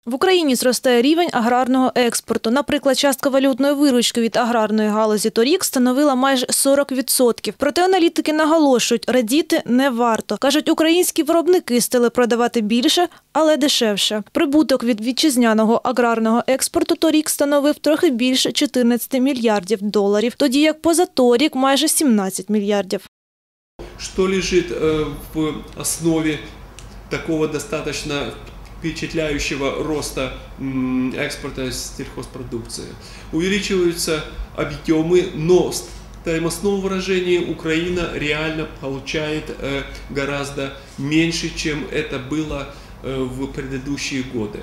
В Україні зростає рівень аграрного експорту. Наприклад, частка валютної виручки від аграрної галузі торік становила майже 40%. Проте аналітики наголошують, радіти не варто. Кажуть, українські виробники стали продавати більше, але дешевше. Прибуток від вітчизняного аграрного експорту торік становив трохи більше 14 мільярдів доларів, тоді як позаторік майже 17 мільярдів. Що лежить в основі такого достаточно впечатляющего роста экспорта сельхозпродукции? Увеличиваются объемы, но в стоимостном выражении Украина реально получает гораздо меньше, чем это было в предыдущие годы.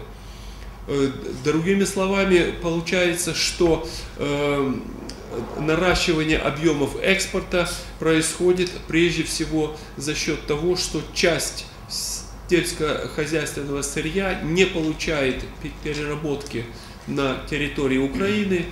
Другими словами, получается, что наращивание объемов экспорта происходит прежде всего за счет того, что часть сельскохозяйственного сырья не получает переработки на территории Украины,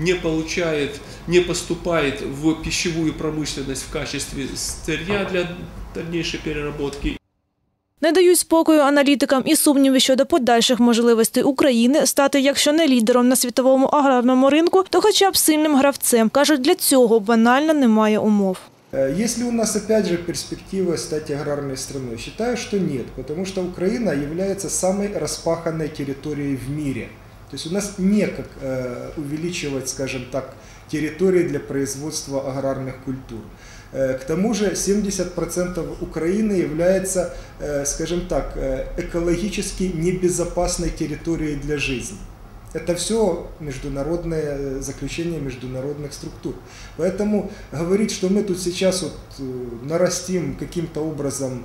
не поступает в пищевую промышленность в качестве сырья для дальнейшей переработки. Не дають спокою аналітикам і сумніви щодо подальших можливостей України стати, якщо не лідером на світовому аграрному ринку, то хоча б сильним гравцем. Кажуть, для цього банально немає умов. Есть ли у нас опять же перспектива стать аграрной страной? Считаю, что нет, потому что Украина является самой распаханной территорией в мире. То есть у нас некак увеличивать, скажем так, территории для производства аграрных культур. К тому же 70% Украины является, скажем так, экологически небезопасной территорией для жизни. Это все международное заключение международных структур. Поэтому говорить, что мы тут сейчас нарастим каким-то образом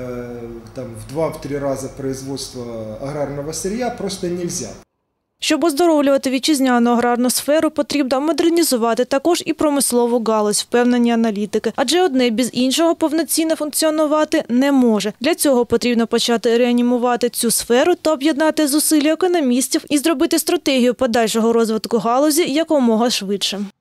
в 2-3 раза производство аграрного сырья, просто нельзя. Щоб оздоровлювати вітчизняну аграрну сферу, потрібно модернізувати також і промислову галузь, впевнені аналітики. Адже одне без іншого повноцінно функціонувати не може. Для цього потрібно почати реанімувати цю сферу та об'єднати зусилля економістів і зробити стратегію подальшого розвитку галузі якомога швидше.